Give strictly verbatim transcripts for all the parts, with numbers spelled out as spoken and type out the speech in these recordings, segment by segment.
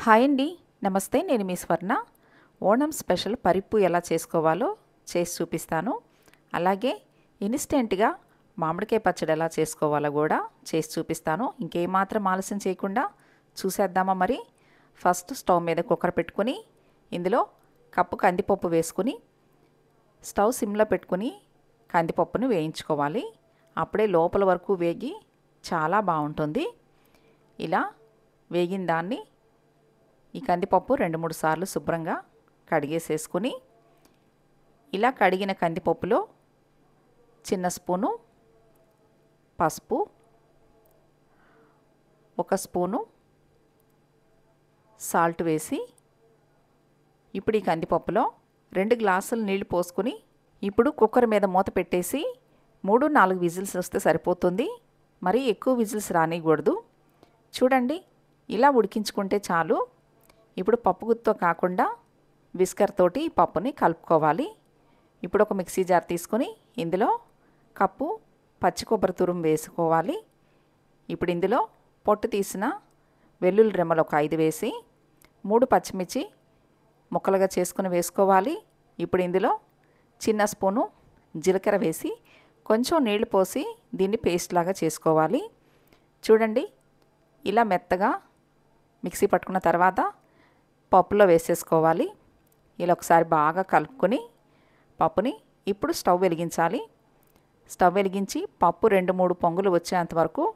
Hi అండి, నమస్తే. నేను మీ స్వర్ణ. ఓణం స్పెషల్ పరిప్పు ఎలా చేసుకోవాలో చేసి చూపిస్తాను. అలాగే ఇన్స్టెంట్గా మామిడికాయ పచ్చడి ఎలా చేసుకోవాలో కూడా చేసి చూపిస్తాను. ఇంకేమాత్రం ఆలస్యం చేయకుండా చూసేద్దామా మరి. ఫస్ట్ స్టవ్ మీద కుక్కర్ పెట్టుకొని ఇందులో కప్పు కందిపప్పు వేసుకుని స్టవ్ సిమ్లో పెట్టుకుని కందిపప్పును వేయించుకోవాలి. అప్పుడే లోపల వరకు వేగి చాలా బాగుంటుంది. ఇలా వేగిన దాన్ని ఈ కందిపప్పు రెండు మూడు సార్లు శుభ్రంగా కడిగేసేసుకుని ఇలా కడిగిన కందిపప్పులో చిన్న స్పూను పసుపు, ఒక స్పూను సాల్ట్ వేసి ఇప్పుడు ఈ కందిపప్పులో రెండు గ్లాసులు నీళ్లు పోసుకొని ఇప్పుడు కుక్కర్ మీద మూత పెట్టేసి మూడు నాలుగు విజిల్స్ వస్తే సరిపోతుంది. మరి ఎక్కువ విజిల్స్ రానియకూడదు. చూడండి, ఇలా ఉడికించుకుంటే చాలు. ఇప్పుడు పప్పు గుత్తో కాకుండా విస్కర్ తోటి ఈ పప్పుని కలుపుకోవాలి. ఇప్పుడు ఒక మిక్సీ జార్ తీసుకొని ఇందులో కప్పు పచ్చి కొబ్బరి తురుము వేసుకోవాలి. ఇప్పుడు ఇందులో పొట్టు తీసిన వెల్లుల్లి రెమ్మలు ఒక ఐదు వేసి మూడు పచ్చిమిర్చి ముక్కలుగా చేసుకుని వేసుకోవాలి. ఇప్పుడు ఇందులో చిన్న స్పూను జీలకర్ర వేసి కొంచెం నీళ్లు పోసి దీన్ని పేస్ట్ లాగా చేసుకోవాలి. చూడండి, ఇలా మెత్తగా మిక్సీ పట్టుకున్న తర్వాత పప్పులో వేసేసుకోవాలి. ఇలా ఒకసారి బాగా కలుపుకొని పప్పుని ఇప్పుడు స్టవ్ వెలిగించాలి. స్టవ్ వెలిగించి పప్పు రెండు మూడు పొంగులు వచ్చేంత వరకు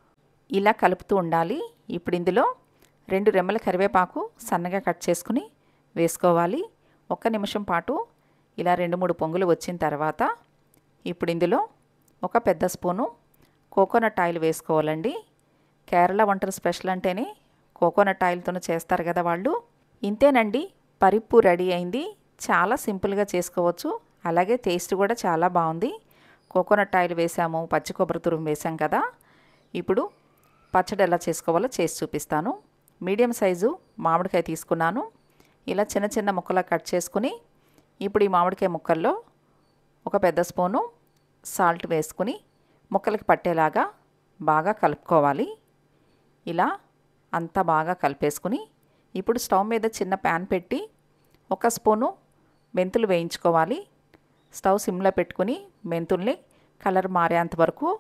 ఇలా కలుపుతూ ఉండాలి. ఇప్పుడు ఇందులో రెండు రెమ్మల కరివేపాకు సన్నగా కట్ చేసుకుని వేసుకోవాలి. ఒక్క నిమిషం పాటు ఇలా రెండు మూడు పొంగులు వచ్చిన తర్వాత ఇప్పుడు ఇందులో ఒక పెద్ద స్పూను కోకోనట్ ఆయిల్ వేసుకోవాలండి. కేరళ వంటలు స్పెషల్ అంటేనే కోకోనట్ ఆయిల్తో చేస్తారు కదా వాళ్ళు. ఇంతేనండి, పరిప్పు రెడీ అయింది. చాలా సింపుల్గా చేసుకోవచ్చు. అలాగే టేస్ట్ కూడా చాలా బాగుంది. కోకోనట్ ఆయిల్ వేసాము, పచ్చి కొబ్బరి తురుము వేసాం కదా. ఇప్పుడు పచ్చడి ఎలా చేసుకోవాలో చేసి చూపిస్తాను. మీడియం సైజు మామిడికాయ తీసుకున్నాను. ఇలా చిన్న చిన్న ముక్కలా కట్ చేసుకుని ఇప్పుడు ఈ మామిడికాయ ముక్కల్లో ఒక పెద్ద స్పూను సాల్ట్ వేసుకుని ముక్కలకి పట్టేలాగా బాగా కలుపుకోవాలి. ఇలా అంతా బాగా కలిపేసుకుని ఇప్పుడు స్టవ్ మీద చిన్న ప్యాన్ పెట్టి ఒక స్పూను మెంతులు వేయించుకోవాలి. స్టవ్ సిమ్లో పెట్టుకుని మెంతుల్ని కలర్ మారేంత వరకు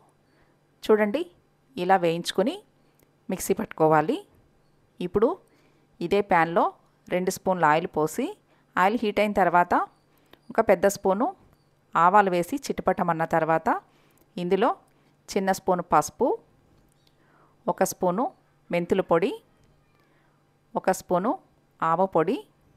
చూడండి ఇలా వేయించుకొని మిక్సీ పట్టుకోవాలి. ఇప్పుడు ఇదే ప్యాన్లో రెండు స్పూన్ల ఆయిల్ పోసి ఆయిల్ హీట్ అయిన తర్వాత ఒక పెద్ద స్పూను ఆవాలు వేసి చిటపటమన్న తర్వాత ఇందులో చిన్న స్పూను పసుపు, ఒక స్పూను మెంతుల పొడి, ఒక స్పూను ఆవ పొడి,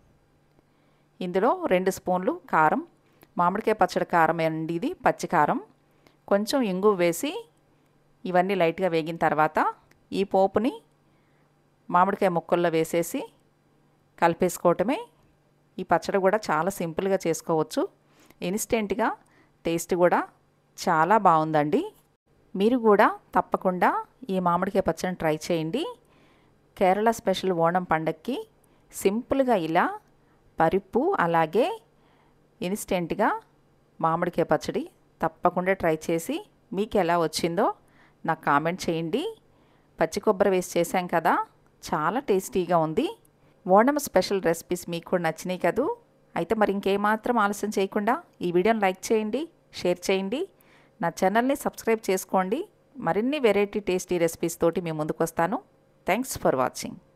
ఇందులో రెండు స్పూన్లు కారం, మామిడికాయ పచ్చడి కారం అండి ఇది, పచ్చి కారం, కొంచెం ఇంగువ వేసి ఇవన్నీ లైట్గా వేగిన తర్వాత ఈ పోపుని మామిడికాయ ముక్కల్లో వేసేసి కలిపేసుకోవటమే. ఈ పచ్చడి కూడా చాలా సింపుల్గా చేసుకోవచ్చు. ఇన్స్టెంట్గా టేస్ట్ కూడా చాలా బాగుందండి. మీరు కూడా తప్పకుండా ఈ మామిడికాయ పచ్చడిని ట్రై చేయండి. కేరళ స్పెషల్ ఓణం పండగకి సింపుల్గా ఇలా పరిప్పు అలాగే ఇన్స్టెంట్గా మామిడికాయ పచ్చడి తప్పకుండా ట్రై చేసి మీకు ఎలా వచ్చిందో నాకు కామెంట్ చేయండి. పచ్చి కొబ్బరి వేసి చేశాం కదా, చాలా టేస్టీగా ఉంది. ఓణం స్పెషల్ రెసిపీస్ మీకు కూడా నచ్చినాయి కదూ. అయితే మరి ఇంకేమాత్రం ఆలస్యం చేయకుండా ఈ వీడియోని లైక్ చేయండి, షేర్ చేయండి, నా ఛానల్ని సబ్స్క్రైబ్ చేసుకోండి. మరిన్ని వెరైటీ టేస్టీ రెసిపీస్ తోటి మేము ముందుకు వస్తాను. Thanks for watching.